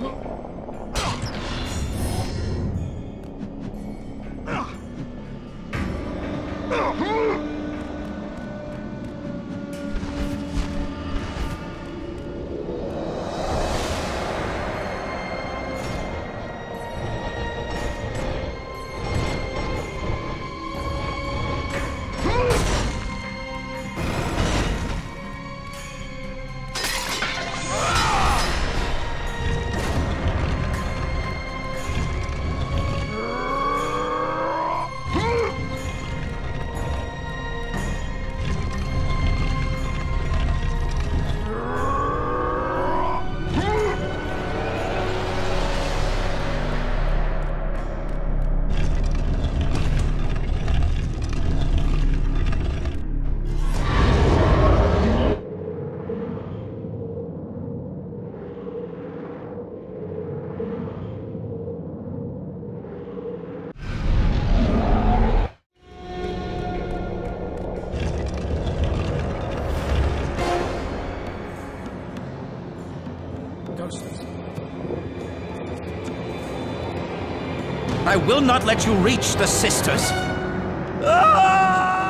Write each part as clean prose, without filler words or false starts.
I will not let you reach the sisters. Ah!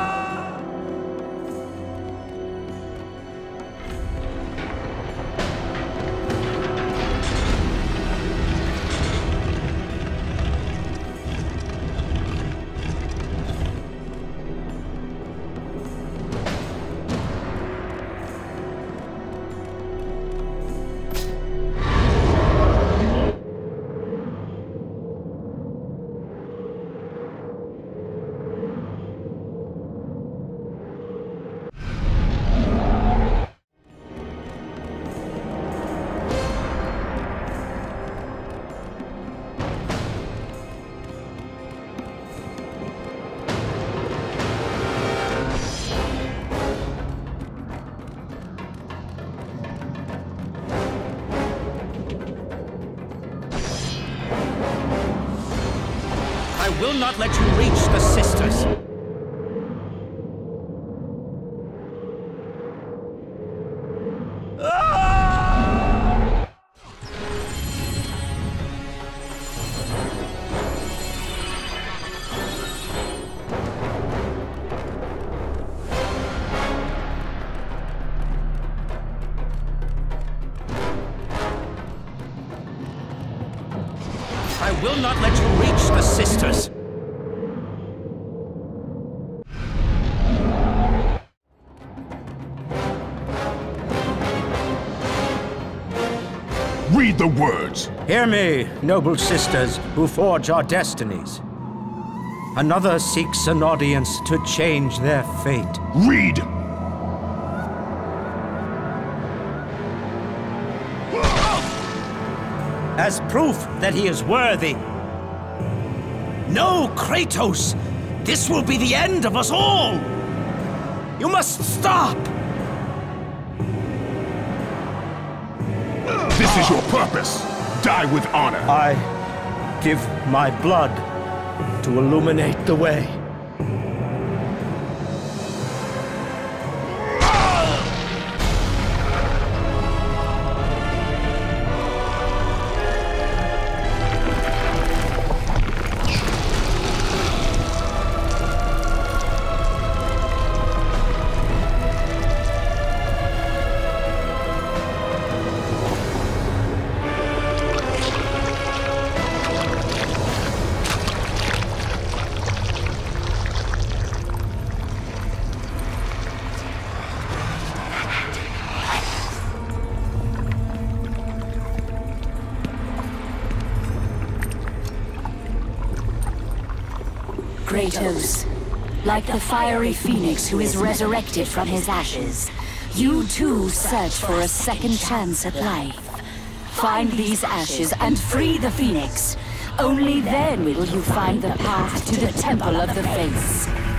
I will not let you reach the sisters. I will not let you reach the sisters. Read the words. Hear me, noble sisters who forge our destinies. Another seeks an audience to change their fate. Read. As proof that he is worthy. No, Kratos! This will be the end of us all! You must stop! This is your purpose. Die with honor. I give my blood to illuminate the way. Kratos, like the fiery phoenix who is resurrected from his ashes, you too search for a second chance at life. Find these ashes and free the phoenix. Only then will you find the path to the Temple of the Face.